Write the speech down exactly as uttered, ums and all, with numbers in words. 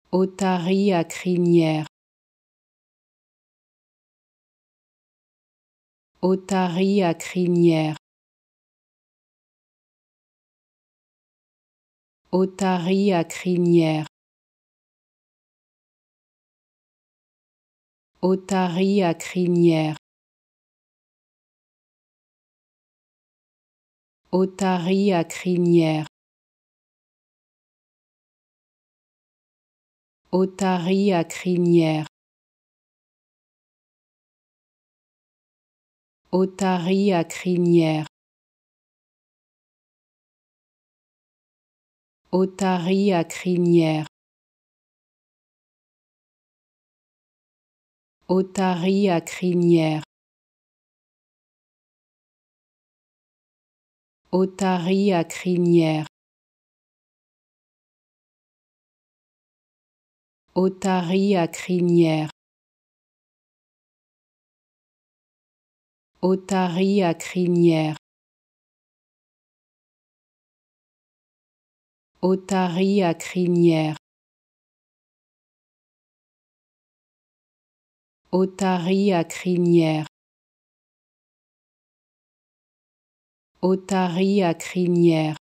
Otarie à crinière. Otarie à crinière. Otarie à crinière. Otarie à crinière. Otarie à crinière. Otarie à crinière. Otarie à crinière. Otarie à crinière. Otarie à crinière. Otarie à crinière. Otarie à crinière. Otarie à crinière. Otarie à crinière. Otarie à crinière. Otarie à crinière.